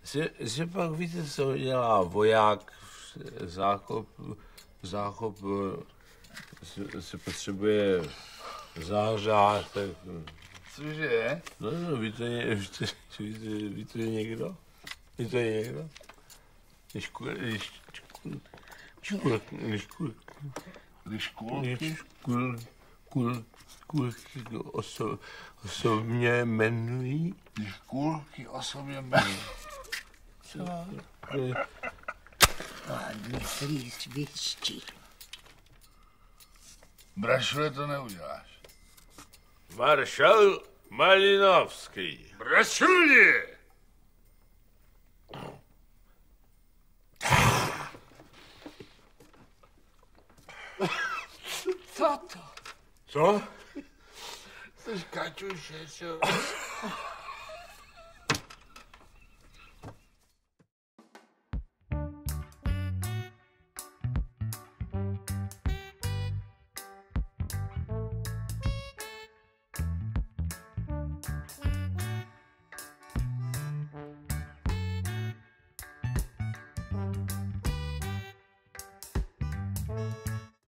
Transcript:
Že pak víte, co dělá voják, záchop se potřebuje zářát, tak... Cože? No, ví to někdo? Ví to někdo? Když kulky osobně jmenují. Když kulky osobně jmenují. Co? Hladný slízvišti. Brašle, to neuděláš. Maršal Malinovský. Brašuli! Co to? Co? Jsi Kaťuše, čo?